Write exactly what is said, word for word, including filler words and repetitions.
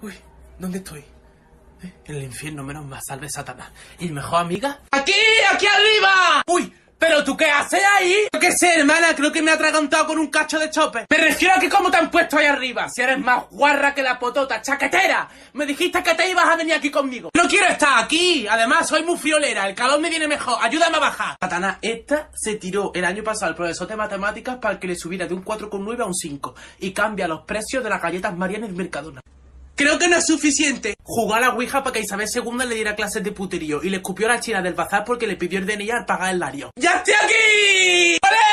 Uy, ¿dónde estoy? ¿Eh? En el infierno, menos mal, salve Satanás. ¿Y mi mejor amiga? ¡Aquí! ¡Aquí arriba! ¡Uy! ¿Pero tú qué haces ahí? Yo qué sé, hermana, creo que me ha atragantado con un cacho de chope. Me refiero a que cómo te han puesto ahí arriba. Si eres más guarra que la potota, chaquetera. Me dijiste que te ibas a venir aquí conmigo. No quiero estar aquí. Además, soy muy friolera. El calor me viene mejor. Ayúdame a bajar. Satanás, esta se tiró el año pasado al profesor de matemáticas para que le subiera de un cuatro coma nueve a un cinco. Y cambia los precios de las galletas María en el Mercadona. Creo que no es suficiente. Jugó a la ouija para que Isabel segunda le diera clases de puterío y le escupió a la china del bazar porque le pidió el D N I al pagar el lario. ¡Ya estoy aquí! ¡Olé!